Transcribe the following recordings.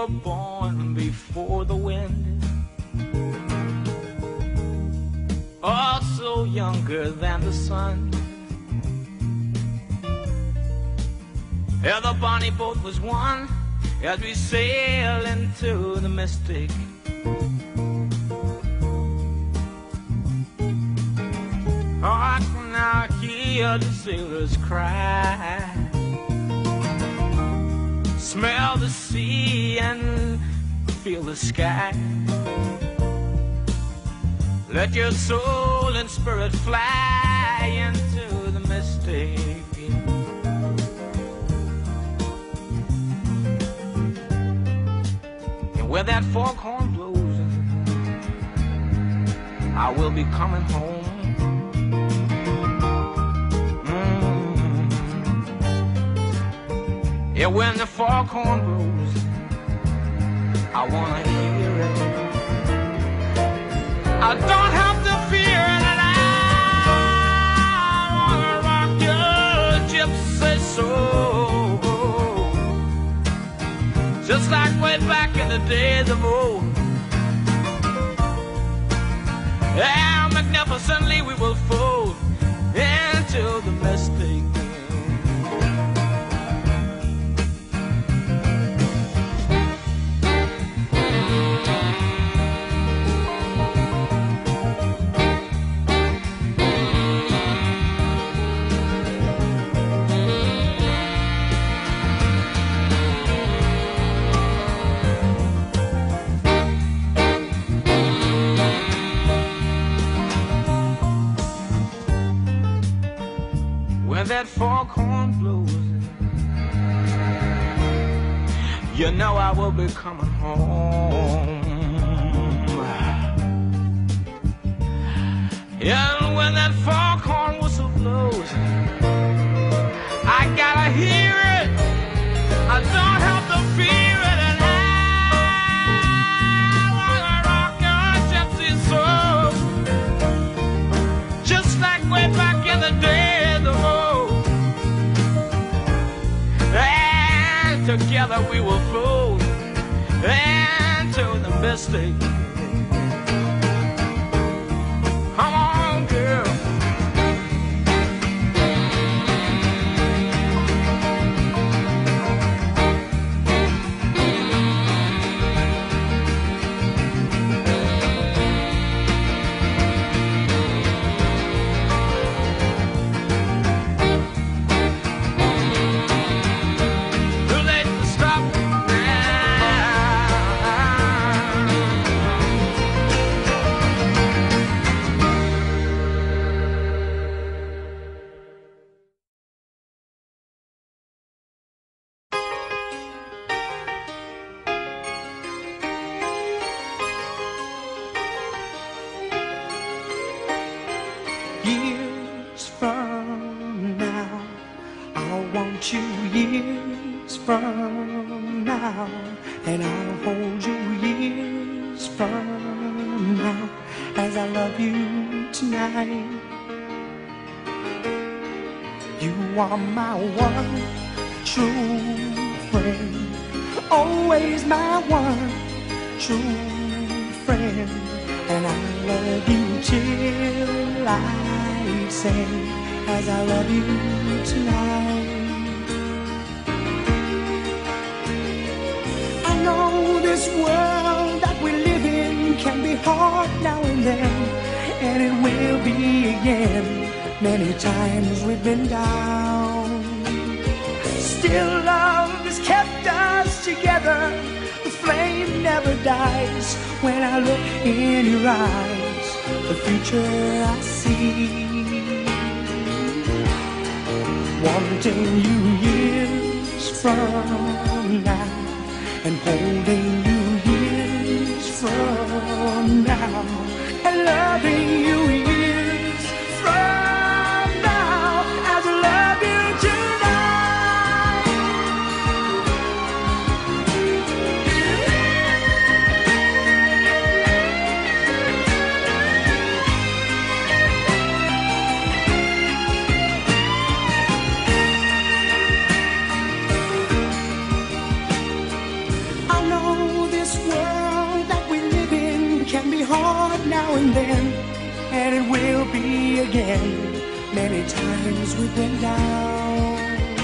were born before the wind, also younger than the sun. Yeah, the bonnie boat was one as we sail into the mystic. Oh, I can now hear the sailors cry, smell the sea and feel the sky. Let your soul and spirit fly into the mystic. And where that foghorn blows, I will be coming home. Yeah, when the foghorn blows, I wanna hear it. I don't have to fear it, and I wanna rock your gypsy soul, just like way back in the days of old. Yeah, magnificently we will fold into the mystic. When that foghorn blows, you know I will be coming home. And when that foghorn whistle blows, I gotta hear it. I don't have to fear it, and I wanna rock your gypsy soul, just like way back in the days of old. Together we will float into the mystic. Come on, girl. Years from now, I'll want you years from now, and I'll hold you years from now, as I love you tonight. You are my one true friend, always my one true friend, and I love you till I say, as I love you tonight. I know this world that we live in can be hard now and then, and it will be again. Many times we've been down, still love has kept us together. The flame never dies. When I look in your eyes, the future I see. Wanting you years from now, and holding you years from now, and loving you years from now, as I love you tonight. I know and it will be again. Many times we've been down.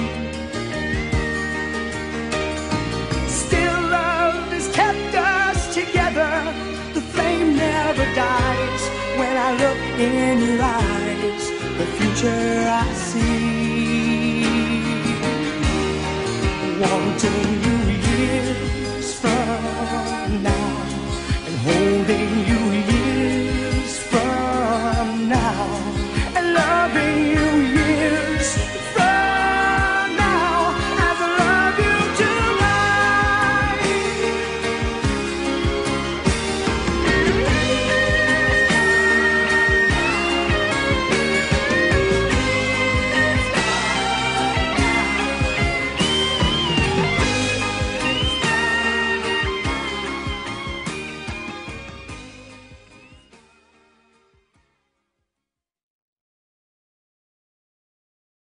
Still love has kept us together. The flame never dies. When I look in your eyes, the future I see.